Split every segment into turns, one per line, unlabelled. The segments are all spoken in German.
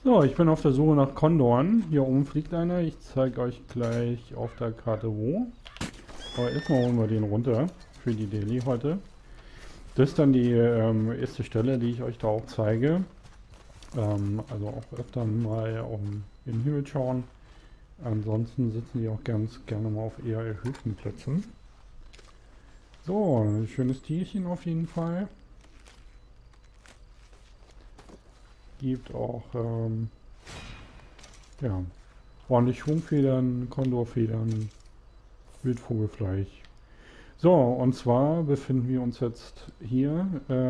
So, ich bin auf der Suche nach Kondoren. Hier oben fliegt einer. Ich zeige euch gleich auf der Karte wo. Aber erstmal holen wir den runter für die Daily heute. Das ist dann die erste Stelle, die ich euch da auch zeige. Also auch öfter mal in den Himmel schauen. Ansonsten sitzen die auch ganz gerne mal auf eher erhöhten Plätzen. So, ein schönes Tierchen auf jeden Fall. Gibt auch ja, ordentlich Schwungfedern, Kondorfedern, Wildvogelfleisch. So, und zwar befinden wir uns jetzt hier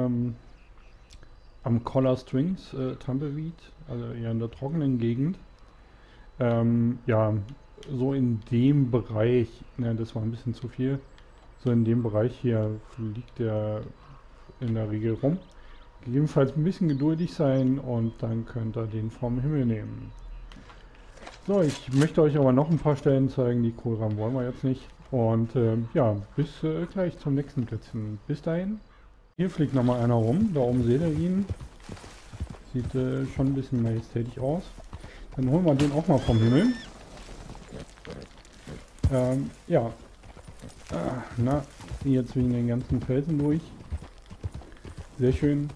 am Collar Strings Tumbleweed, also eher in der trockenen Gegend. Ja, so in dem Bereich, ne, das war ein bisschen zu viel, so in dem Bereich hier liegt der in der Regel rum. Gegebenenfalls ein bisschen geduldig sein und dann könnt ihr den vom Himmel nehmen. So, ich möchte euch aber noch ein paar Stellen zeigen, die Kohlraben wollen wir jetzt nicht. Und ja, bis gleich zum nächsten Plätzchen. Bis dahin. Hier fliegt nochmal einer rum, da oben seht ihr ihn. Sieht schon ein bisschen majestätisch aus. Dann holen wir den auch mal vom Himmel. Ja. Na, jetzt wegen den ganzen Felsen durch. Sehr schön.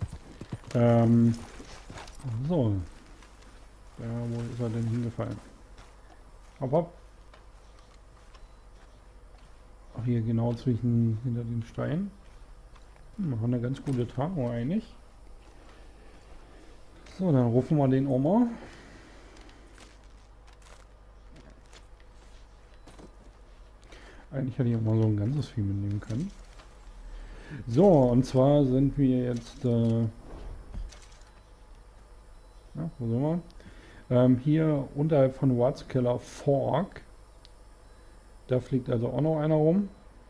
So. Ja, wo ist er denn hingefallen? Hopp, hopp. Ach, hier genau hinter den Steinen. Wir haben eine ganz gute Tarnung eigentlich. So, dann rufen wir den auch mal. Eigentlich hätte ich auch mal so ein ganzes Vieh mitnehmen können. So, und zwar sind wir jetzt, ja, wo sind wir? Hier unterhalb von Rathskeller Fork. Da fliegt also auch noch einer rum.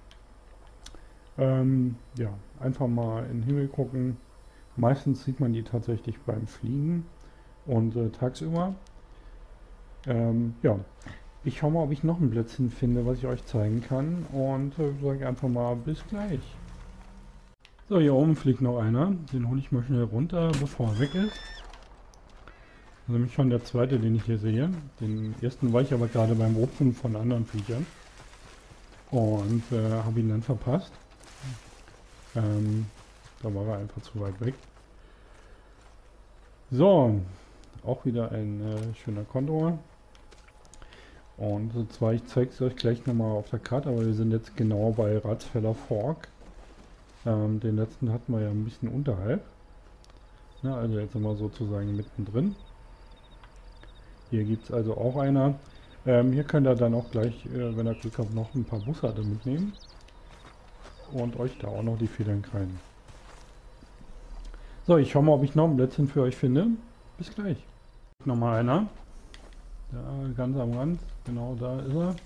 Ja, einfach mal in den Himmel gucken. Meistens sieht man die tatsächlich beim Fliegen und tagsüber. Ja, ich schaue mal, ob ich noch ein Plätzchen finde, was ich euch zeigen kann. Und sage einfach mal bis gleich. So, hier oben fliegt noch einer. Den hole ich mal schnell runter, bevor er weg ist. Das ist nämlich schon der zweite, den ich hier sehe. Den ersten war ich aber gerade beim Rupfen von anderen Viechern. Und habe ihn dann verpasst. Da war er einfach zu weit weg. So, auch wieder ein schöner Kondor. Und zwar, ich zeige es euch gleich nochmal auf der Karte, aber wir sind jetzt genau bei Rathskeller Fork. Den letzten hatten wir ja ein bisschen unterhalb. Ja, also jetzt sind wir sozusagen mittendrin. Hier gibt es also auch einer. Hier könnt ihr dann auch gleich, wenn ihr Glück habt, noch ein paar Bussarde mitnehmen. Und euch da auch noch die Federn krallen. So, ich schaue mal, ob ich noch ein Plätzchen für euch finde. Bis gleich. Nochmal einer. Da, ganz am Rand. Genau, da ist er.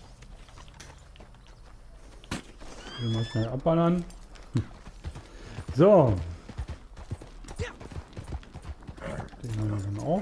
Den mal schnell abballern. So. Den haben wir dann auch.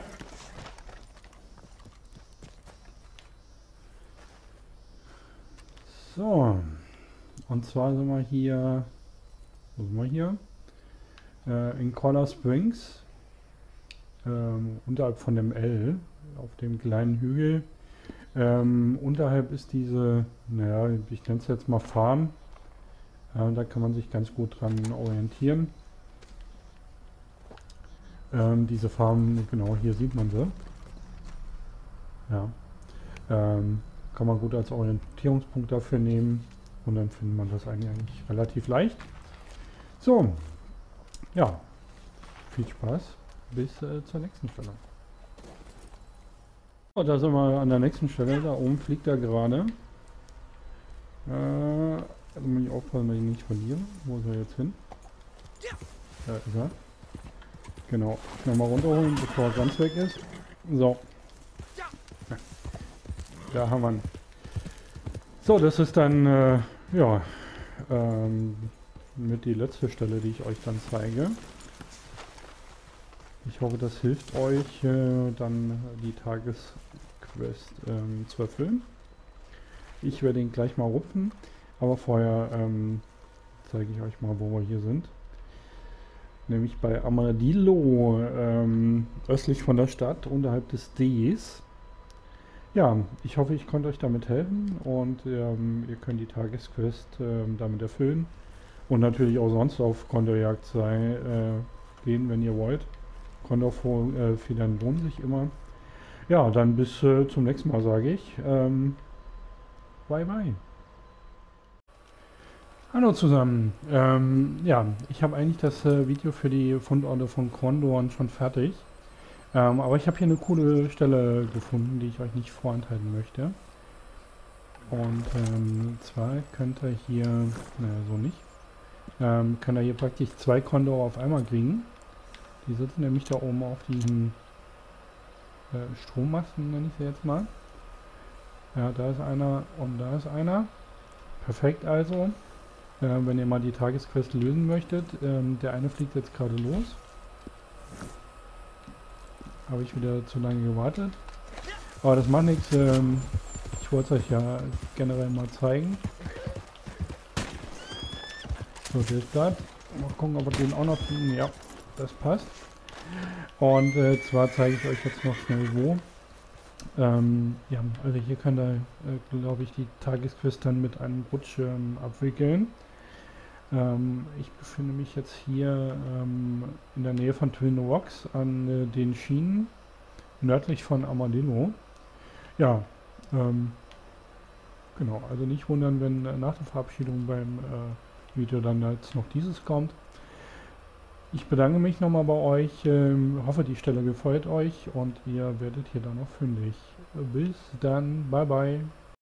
So. Und zwar sind wir hier. Wo sind wir hier? In Collar Springs. Unterhalb von dem L. Auf dem kleinen Hügel. Unterhalb ist diese, naja, ich nenne es jetzt mal Farm. Da kann man sich ganz gut dran orientieren. Diese Farm, genau hier sieht man sie. Ja. Kann man gut als Orientierungspunkt dafür nehmen. Und dann findet man das eigentlich relativ leicht. So. Ja. Viel Spaß. Bis zur nächsten Stelle. So, da sind wir an der nächsten Stelle. Da oben fliegt er gerade. Also muss ich aufpassen, dass ich ihn nicht verliere. Wo ist er jetzt hin? Da ist er. Genau. Nochmal runterholen, bevor er ganz weg ist. So. Da haben wir ihn. So, das ist dann, ja, mit die letzte Stelle, die ich euch dann zeige. Ich hoffe, das hilft euch, dann die Tagesquest zu erfüllen. Ich werde ihn gleich mal rupfen, aber vorher zeige ich euch mal, wo wir hier sind. Nämlich bei Armadillo, östlich von der Stadt, unterhalb des Ds. Ja, ich hoffe, ich konnte euch damit helfen und ihr könnt die Tagesquest damit erfüllen. Und natürlich auch sonst auf Kondorjagd gehen, wenn ihr wollt. Kondorfedern lohnen sich immer. Ja, dann bis zum nächsten Mal, sage ich. Bye bye. Hallo zusammen. Ja, ich habe eigentlich das Video für die Fundorte von Kondorn schon fertig. Aber ich habe hier eine coole Stelle gefunden, die ich euch nicht vorenthalten möchte. Und zwar könnt ihr hier, naja, so nicht, könnt ihr hier praktisch 2 Kondor auf einmal kriegen. Die sitzen nämlich da oben auf diesen Strommasten, nenne ich sie jetzt mal. Ja, da ist einer und da ist einer. Perfekt also. Wenn ihr mal die Tagesquest lösen möchtet. Der eine fliegt jetzt gerade los. Habe ich wieder zu lange gewartet. Aber das macht nichts. Ich wollte es euch ja generell mal zeigen. So, der ist da. Mal gucken, ob wir den auch noch finden. Ja, das passt. Und zwar zeige ich euch jetzt noch schnell wo. Ja, also hier könnt ihr, glaube ich, die Tagesquest dann mit einem Rutsch abwickeln. Ich befinde mich jetzt hier in der Nähe von Twin Rocks an den Schienen, nördlich von Armadillo. Ja, genau, also nicht wundern, wenn nach der Verabschiedung beim Video dann jetzt noch dieses kommt. Ich bedanke mich nochmal bei euch, hoffe die Stelle gefällt euch und ihr werdet hier dann noch fündig. Bis dann, bye bye.